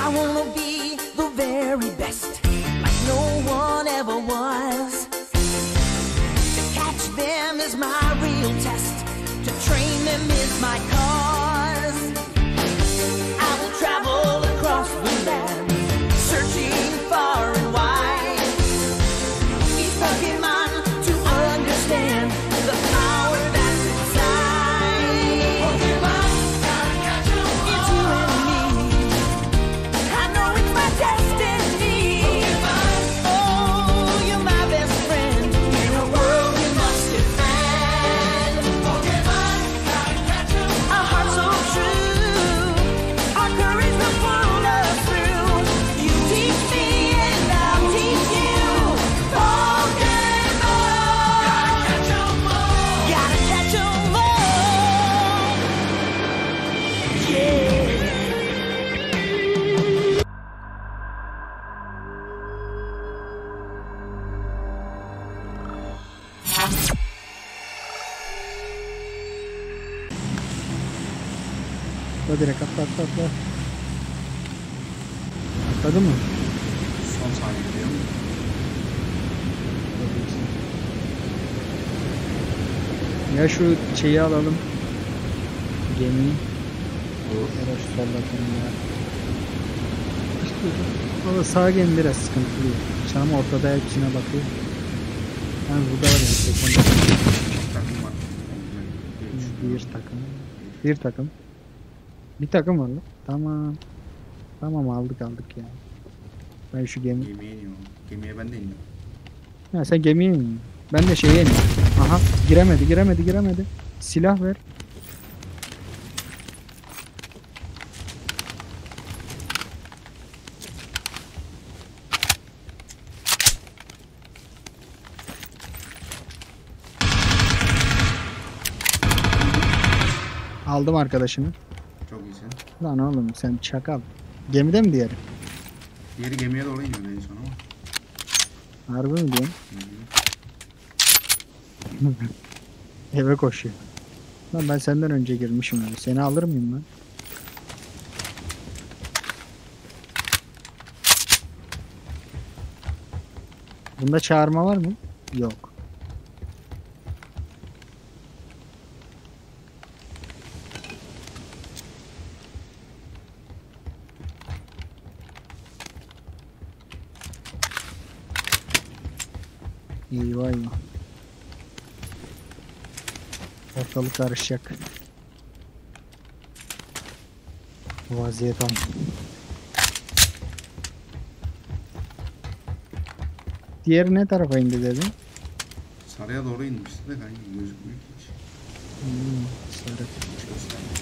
wanna be the very best, like no one ever was. To catch them is my real test, to train them is my cause. I will travel across the land, searching far and wide. Each Pokemon to understand the power that's inside. Pokemon, gotta catch 'em all. It's you and me. I know it's my destiny. Pokemon, oh, you're my best friend in a world we must defend. Pokemon, gotta catch 'em all. Our hearts so true, our courage will pull us through. You teach me and I'll teach you. Pokemon, gotta catch 'em all. Gotta catch 'em all. Yeah. Atla direkt atla. Atladı mı? Son saniye diyor. Ya şu şeyi alalım. Gemiyi. Ya da şu soldakini ya. Ama sağ gemi biraz sıkıntılı. Çam ortada hepsine bakıyor. Yani burada var ya. Takım var. Bir takım. Bir takım var lan. Tamam. Tamam aldık ya. Ben şu gemi. Gemiye iniyorum. Gemiye ben de iniyorum. Ha sen gemiye in. Ben de şeye ineyim. Aha giremedi. Silah ver. Aldım arkadaşını. Çok iyisin. Lan oğlum sen çakal. Gemide mi diğeri? Diğeri gemiye doğru iniyor en son ama. Harbi mi diyorsun? Hı hı. Eve koşuyor. Lan ben senden önce girmişim yani. Seni alır mıyım ben? Bunda çağırma var mı? Yok. Eyvah. Ortalık karışacak. Vaziyet am. Diğeri ne tarafa indi dedin? Saraya doğru inmişti de kanka gözükmüyor ki hiç. Sarı. Hiç göstermiyor.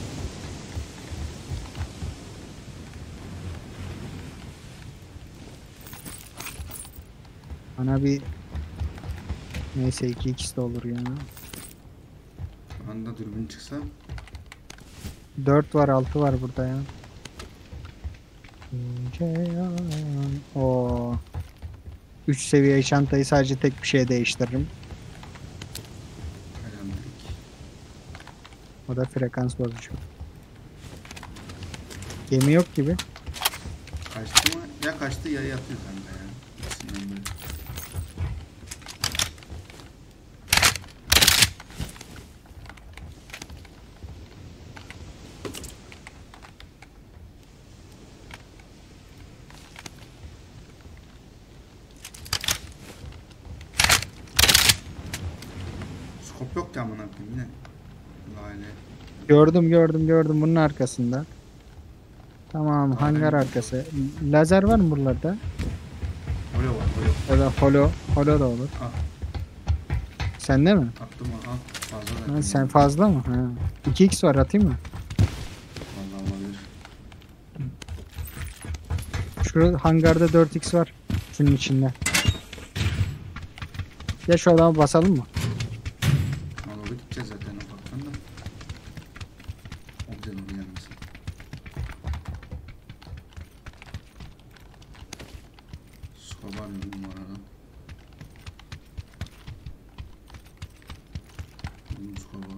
Bana bir neyse 2x de olur ya. Şu anda dürbün çıksa 4 var 6 var burada ya. O 3 seviye çantayı sadece tek bir şeye değiştiririm. elhamdülillah. O da frekans bozucu. Gemi yok gibi. Kaçtı mı? Ya kaçtı ya yatıyor kanka ya. İkisinden biri. Skop yok ki amına koyayım yine. Lale. Gördüm bunun arkasında. Tamam hangar arkası. Lazer var mı buralarda? Holo var holo. Ya da holo da olur. Al. Sende mi? Attım al. Fazla da. Ha, sen fazla mı? Ha. 2x var atayım mı? Vallahi olabilir. Şu hangarda 4x var. Şunun içinde. Ya şu adamı basalım mı? Ona doğru gideceğiz zaten ufaktan da. O bize doğru gelmesin. Skoba arıyorum bu arada. Skoba.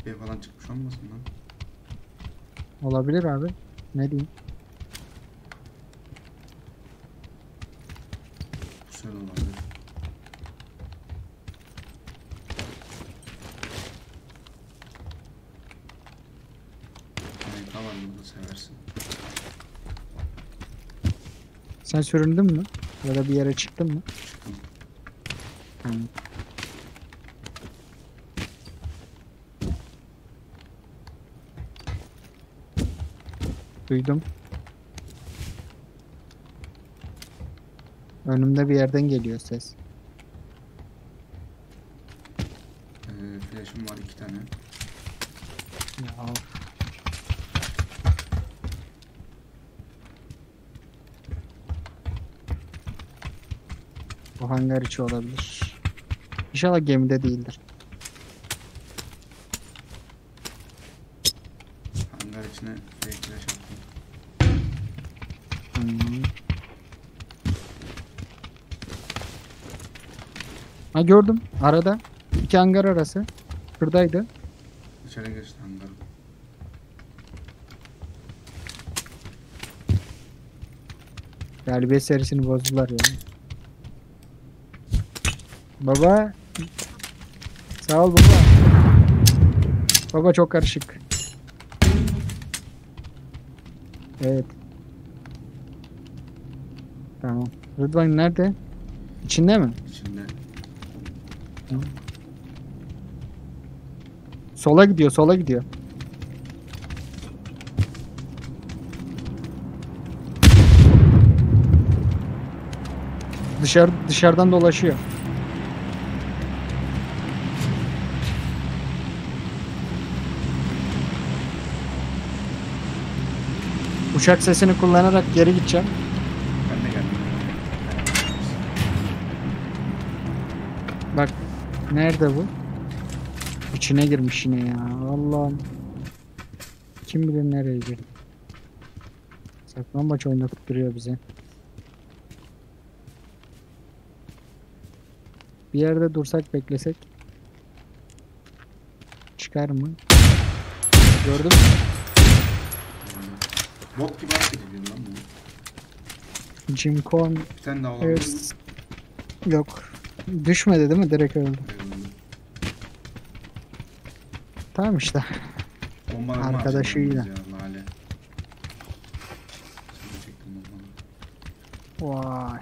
Şey falan çıkmış olmasın lan? Olabilir abi. Ne diyeyim? Güzel olabilir. Harika var burada, seversin. Sen süründün mü? Ya da bir yere çıktın mı? Çıktım. Hı. Duydum. Önümde bir yerden geliyor ses. Flash'ım var 2 tane. Ya. Bu hangar içi olabilir. İnşallah gemide değildir. Hangar içine flash attım. Hmm. Ha gördüm. Arada. İki hangar arası. Şuradaydı. İçeri geçti hangar. Galibiyet serisini bozdular ya. Baba. Sağ ol baba. Baba çok karışık. Evet. Tamam. Rıdvan nerede? İçinde mi? İçinde Sola gidiyor, sola gidiyor. Dışarıdan dolaşıyor. Uçak sesini kullanarak geri gideceğim. ben de geldim. Bak nerede bu? İçine girmiş yine ya. Allah'ım. Kim bilir nereye girdi. Saklambaç oynatıp duruyor bize. Bir yerde dursak beklesek. Çıkar mı? Gördün mü? Bot gibi hareket ediyor lan bu. Jim Corn. Bir tane daha olabilir mi? Evet. Yok. Düşmedi değil mi? Direkt öldü. Eyvallah. Tamam işte. Bombalarımı Arkadaşıyla. harcadım ya, lale. Şimdi çektim bombaları. Vay.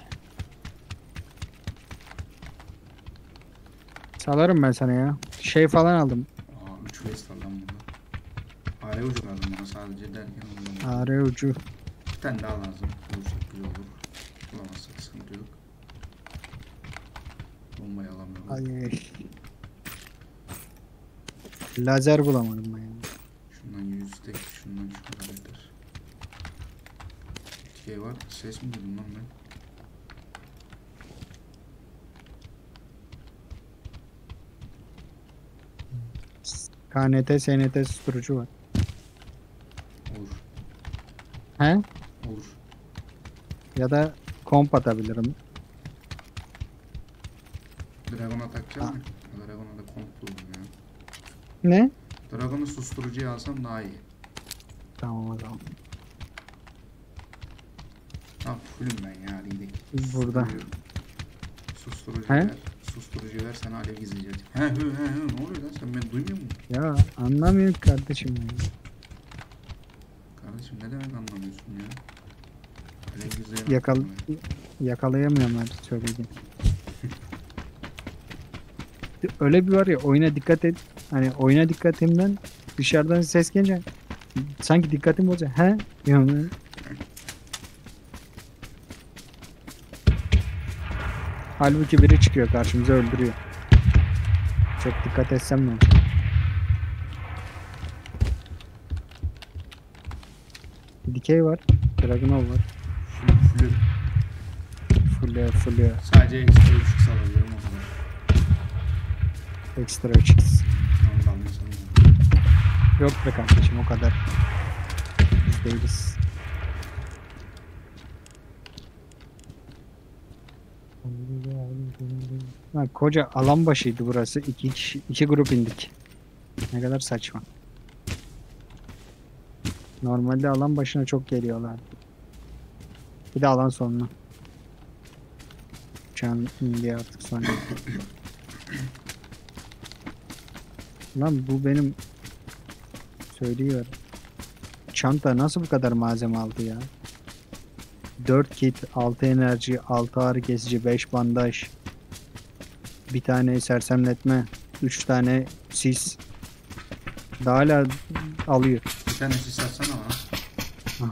Salarım ben sana ya. Şey falan aldım. 3 waste var lan burada. Fare ucu lazım bana sadece derken ondan. Are ucu. Bir tane daha lazım. Bulursak güzel olur. Bulamazsak sıkıntı yok. Bombayı alamıyorum. Ay. Lazer bulamadım ben ya. Şundan 100 tek, şundan şu kadar yeter. Şey var, ses mi duydum lan ben? KNT, SNT susturucu var. Olur, He? olur. Ya da komp atabilirim. Dragon'a takacağım mı? Dragon'a da komp buldum ya. Ne? Dragon'u susturucuya alsam daha iyi. Tamam o zaman. Ha fullüm ben ya, hadi gidelim. Burada. Susturucu He? ver. Susturucu ver, sana alev gizlice atayım. He ne oluyor lan, sen beni duymuyor musun? Ya anlamıyorum ki kardeşim ya. Kardeşim ne demek anlamıyorsun ya? Alev gizlice Yakal yakalayamıyorum abi söylediğim. Öyle bir var ya, oyuna dikkat et. Hani oyuna dikkatimden dışarıdan ses gelince sanki dikkatim olacak. He? Yani. Halbuki biri çıkıyor karşımıza, öldürüyor. Çok dikkat etsem ne? Dikey var. Dragunov var. Fullü. Full Sadece ekstra 3x alabiliyorum o kadar. extra 3x. Onu da almasam olur. Yok be kardeşim, o kadar. Biz değiliz. Ha, koca alan başıydı burası. İki grup indik. Ne kadar saçma. Normalde alan başına çok geliyorlar. Bir de alan sonuna. Uçağın indiği artık sonra. Lan bu benim söylüyor. Çanta nasıl bu kadar malzeme aldı ya? 4 kit, 6 enerji, 6 ağrı kesici, 5 bandaj. Bir tane sersemletme, 3 tane sis. Daha hala alıyor. Bir tane sis atsana bana. Ha.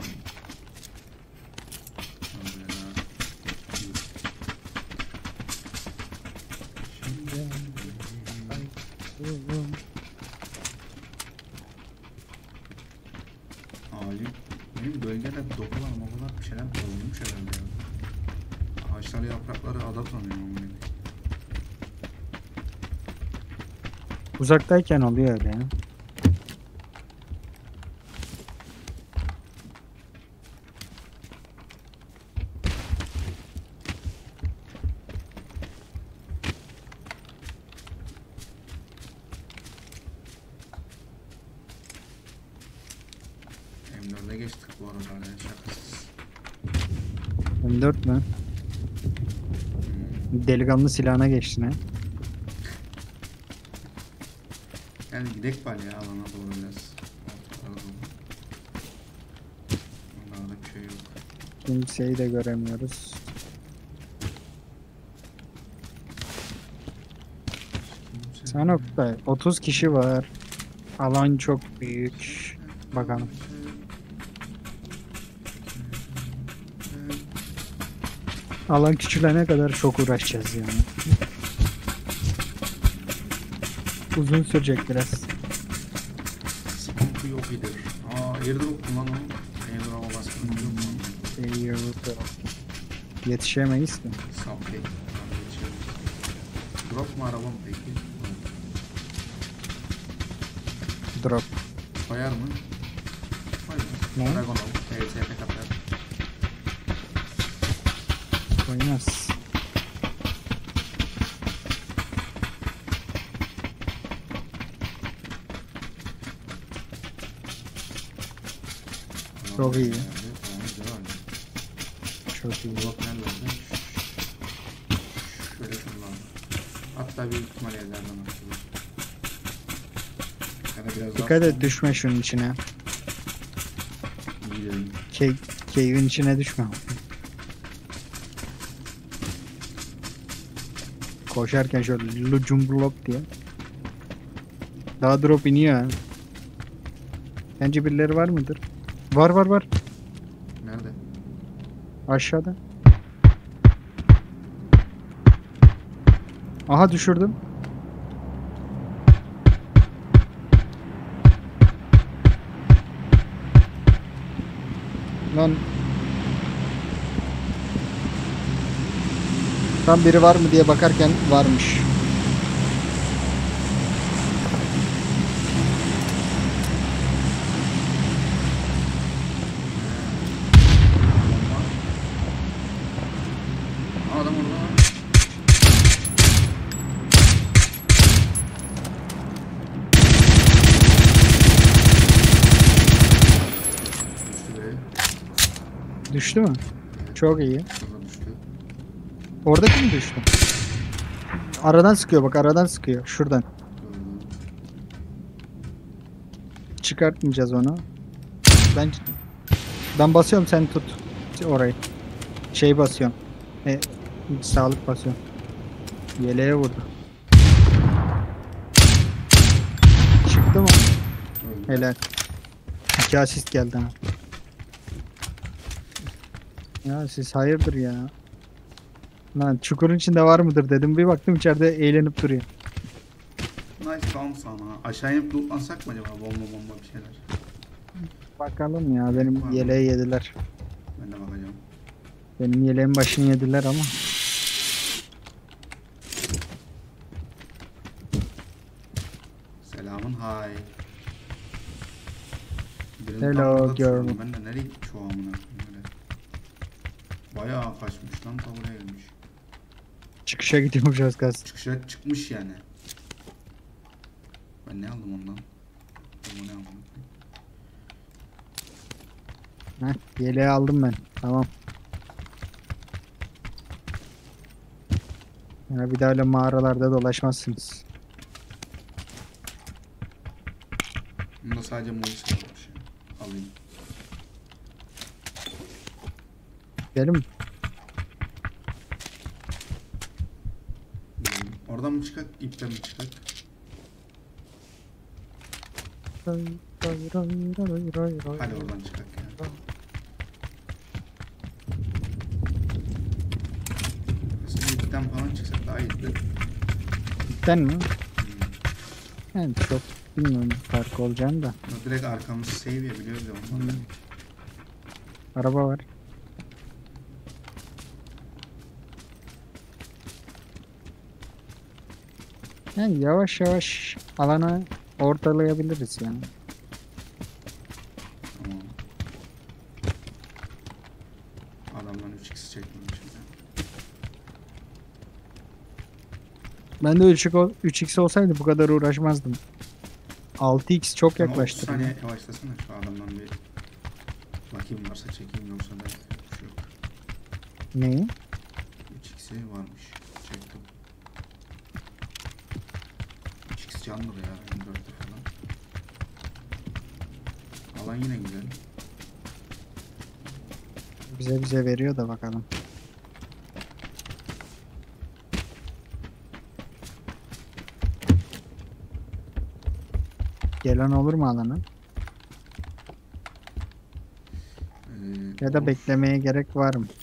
Ağacı. Benim bölgede dokular mokular bir şeyler koyulmuş herhalde ya. Ağaçları yaprakları ada tanıyor ama beni. Uzaktayken oluyor öyle ya. M4'e geçtik bu arada ya şakasız. M4 mü? Delikanlı silahına geçtin ha. Yani gidek bari ya alana doğru biraz. Ortalara doğru. Onlarda bir şey yok. Kimseyi de göremiyoruz. Sanok'ta 30 kişi var. Alan çok büyük. Bakalım. Alan küçülene kadar çok uğraşacağız yani. Uzun sürecek biraz. Sıkıntı yok idir. Airdrop kullanalım. Airdrop'a baskın yok mu? Yetişemeyiz ki. Subway. Drop mu araba mı peki? Drop. Koyar mı? Koymaz. Ne? Dragon alıp TCP kapar. Koymaz. Çok iyi. Çok iyi. Drop nerede? Şöyle şundan. Hatta büyük ihtimal evlerden atılır. Ya da biraz Dikkat daha et düşme şunun içine. İyi dedim. Cave'in içine düşme. Koşarken şöyle lucumblop diye. Daha drop iniyor ha. Bence birileri var mıdır? Var var var. Nerede? Aşağıda. Aha düşürdüm. Lan. Tam biri var mı diye bakarken varmış. Adam orada. Düştü be. Düştü mü? Çok iyi. Şurada düştü. Oradaki mi düştü? Aradan sıkıyor bak aradan sıkıyor. Şuradan. Gördüm. Çıkartmayacağız onu. Ben basıyorum sen tut orayı. Şey basıyorum. Sağlık basıyorum. Yeleğe vurdu. Çıktı mı? Öldü. Helal. 2 asist geldi ha. Ya siz hayırdır ya. Lan çukurun içinde var mıdır dedim. Bir baktım içeride eğlenip duruyor. Nice tamam sana. Aşağı inip lootlansak mı acaba? Bomba bir şeyler. Bakalım ya benim yeleği yediler. Ben de bakacağım. Benim yeleğin başını yediler ama. Selamın hay. Hello, girl. Ben de nereye gitmiş o amına koyayım öyle. Bayağı kaçmış lan ta buraya gelmiş. Çıkışa gidiyormuş az kalsın. Çıkışa çıkmış yani. Ben ne aldım ondan? Bu ne aldım? Heh, yeleği aldım ben. Tamam. Ya bir daha öyle mağaralarda dolaşmazsınız. Bunda sadece Morris kalmış. Alayım. Gidelim mi? Oradan mı çıkak, ipten mi çıkak? Hadi oradan çıkak ya. Aslında ipten falan çıksak daha iyiydi. Gitten mi? Yani çok bilmiyorum farkı olacağını da. Direkt arkamızı save ya, biliyoruz ya ondan. Araba var. Yani yavaş yavaş alana ortalayabiliriz yani. Tamam. Adamdan 3x çekmemişim ya. Ben de 3x olsaydı bu kadar uğraşmazdım. 6x çok Ama 30 yaklaştı. saniye yavaşlasana şu adamdan bir bakayım, varsa çekeyim, yoksa da bir şey yok. Neyi? 3x'i varmış. Çektim. 3x candır ya. 24'te falan. Alan yine güzel. Bize veriyor da bakalım. Gelen olur mu alana? Ya da Olur. beklemeye gerek var mı?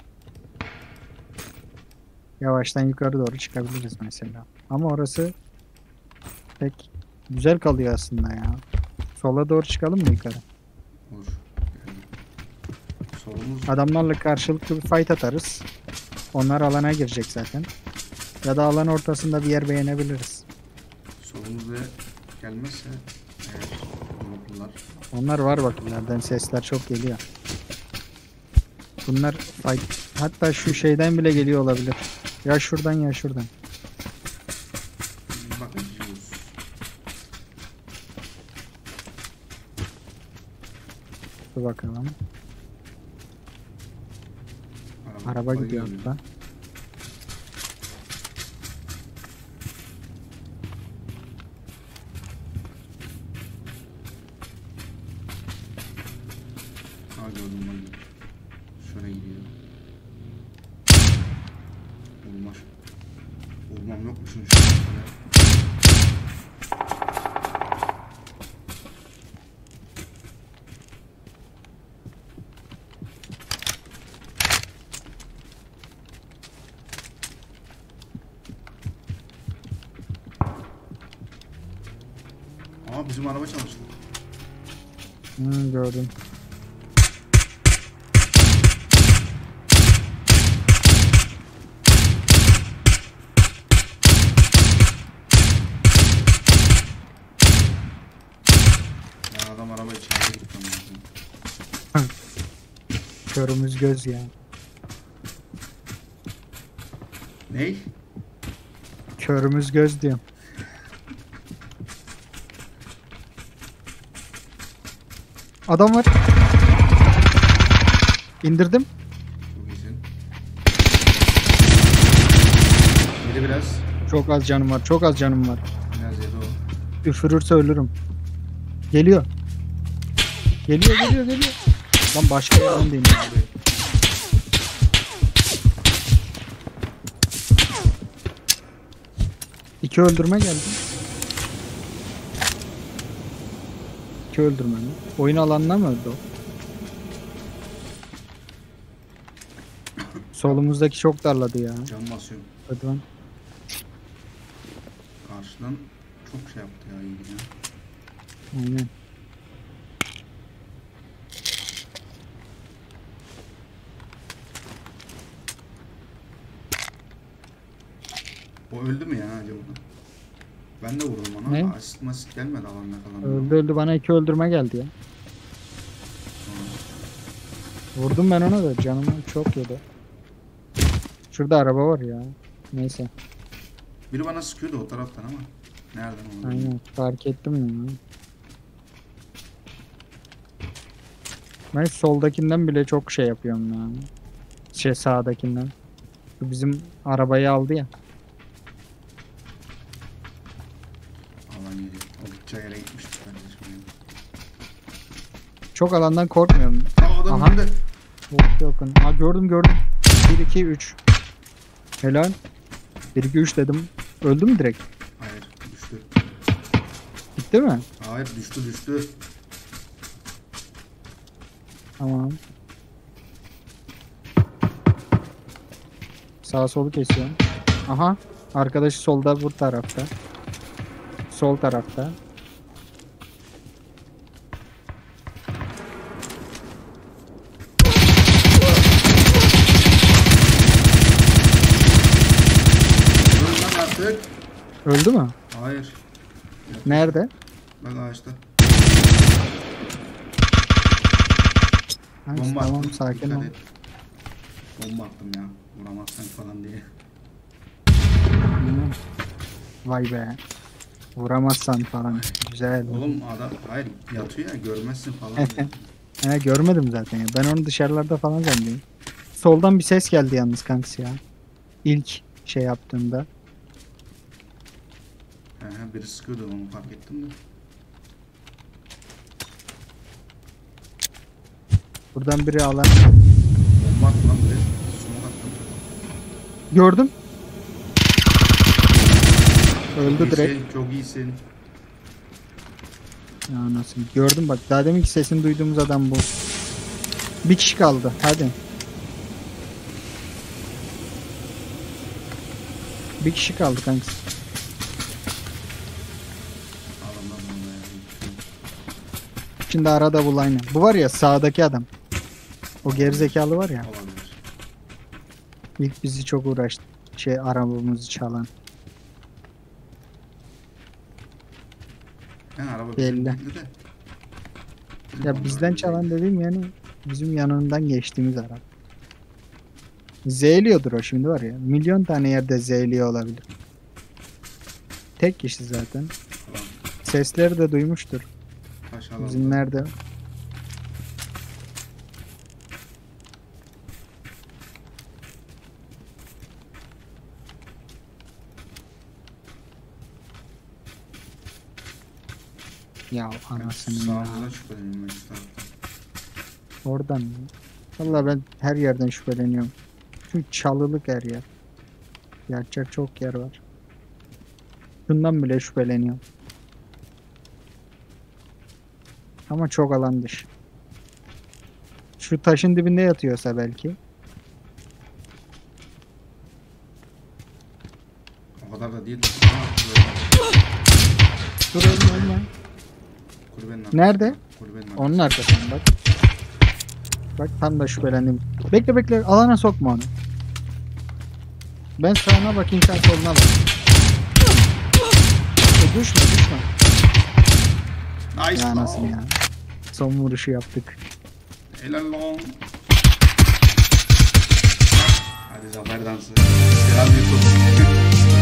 Yavaştan yukarı doğru çıkabiliriz mesela. Ama orası pek güzel kalıyor aslında ya. Sola doğru çıkalım mı yukarı? Olur. Yani solumuz Adamlarla karşılıklı bir fight atarız. Onlar alana girecek zaten. Ya da alan ortasında bir yer beğenebiliriz. solumuzda gelmezse eğer unutlular. Onlar var bak ileriden sesler çok geliyor. Bunlar fight. Hatta şu şeyden bile geliyor olabilir. Ya şuradan ya şuradan. Bakacağız. Dur bakalım. Araba gidiyor hatta. Ha, gördüm ben. Şöyle gidiyor. Vurmaz. Vurmam yok mu şimdi şöyle? Aa, bizim araba çalıştı. Gördüm. Ya adam araba içeride gitti ama. Körümüz göz ya. Ney? Körümüz göz diyorum. Adam var. İndirdim. Çok iyisin. Yedi biraz. Çok az canım var. Çok az canım var. Biraz yedi o. Üfürürse ölürüm. Geliyor. Geliyor. Lan başka yerden de iniyor. İki öldürme geldi. İki öldürme mi? Oyun alanına mı öldü o? Solumuzdaki çok darladı ya. Can basıyorum. Hadi lan. Karşıdan çok şey yaptı ya, iyi ya. Aynen. O öldü mü ya acaba? Ben de vurdum ona. Ne? Asist masit gelmedi alanda kalan. Öldü bana iki öldürme geldi ya. Vurdum ben ona da canım çok yedi. Şurada araba var ya. Neyse. Biri bana sıkıyordu o taraftan ama. Nereden oldu? Aynen fark ettim ya. Ben soldakinden bile çok şey yapıyorum ya. Şey sağdakinden. Bu bizim arabayı aldı ya. Alan geliyor. O gideceği yere gitmiştir kardeşim. Çok alandan korkmuyorum. Aa adam Aha. önünde. Çok yakın. Ha gördüm. 1 2 3. Helal. 1 2 3 dedim. Öldü mü direkt? Hayır düştü. Gitti mi? Hayır düştü. Tamam. Sağ solu kesiyorum. Aha. Arkadaşı solda bu tarafta. Sol tarafta. Öl lan artık. Öldü mü? Hayır. Nerede? Bak ağaçta. Ha, Bomba tamam attım. sakin Dikkat ol. et. Bomba attım ya. Vuramazsan falan diye. Hmm. Vay be. Vuramazsan falan. Güzel. Oğlum adam hayır yatıyor ya görmezsin falan diye. He, görmedim zaten ya. Ben onu dışarılarda falan zannediyorum. Soldan bir ses geldi yalnız kanks ya. İlk şey yaptığında. Biri sıkıyordu onu fark ettim de. Buradan biri alan. Bomba attı lan biri. Smoke attım. Gördüm. Öldü İyisin, direkt. çok iyisin. Ya nasıl? Gördüm bak. Daha deminki sesini duyduğumuz adam bu. Bir kişi kaldı. Hadi. Bir kişi kaldı kanks. Adamlar bomba ya. Şimdi arada bul aynı. Bu var ya sağdaki adam. O gerizekalı var ya. Olabilir. İlk bizi çok uğraştı. Şey arabamızı çalan. Yani araba Belli. bizim değildi de. Ya Onlar bizden değil. çalan dediğim yani bizim yanından geçtiğimiz araba. Z'liyordur o şimdi var ya. Milyon tane yerde Z'liyor olabilir. Tek kişi zaten. Falan. Sesleri de duymuştur. Taş alalım. Bizim nerede? Ya anasını ya. Sağımızdan şüpheleniyorum ben şu taraftan. Oradan mı? Vallahi ben her yerden şüpheleniyorum. Çünkü çalılık her yer. Gerçek çok yer var. Şundan bile şüpheleniyorum. Ama çok alan dışı. Şu taşın dibinde yatıyorsa belki. O kadar da değil. Dur oğlum ölme. Kulübenin Nerede? Kulübenin arkasında. Onun arkasında bak. Bak tam da şüphelendim. Bekle bekle alana sokma onu. Ben sağına bakayım sen soluna bak. Düşme. Nice Ya lan. nasıl ya. Son vuruşu yaptık. Helal lan. Hadi zafer dansı. Selam YouTube.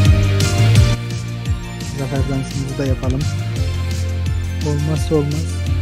Zafer dansımızı da yapalım. Olmazsa olmaz.